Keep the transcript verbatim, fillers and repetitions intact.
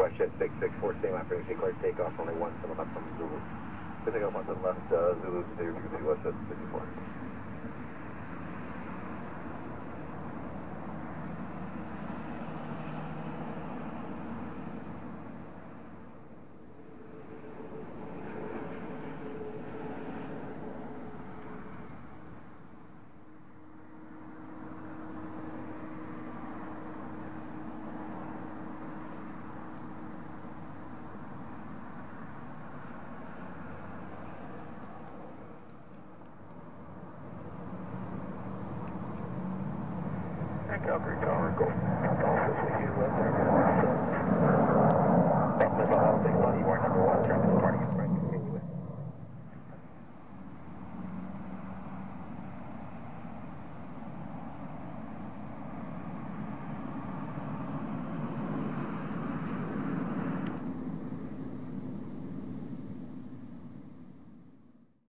Rush at six six four, stay line, frequency clear, takeoff, only one to the left from Zulu. Take off one to the left, uh, Zulu, zero two three, West fifty-four. Calgary Tower, go. Office with you, West Air Force. Up with the housing, Bloody War number one, traffic departing in front.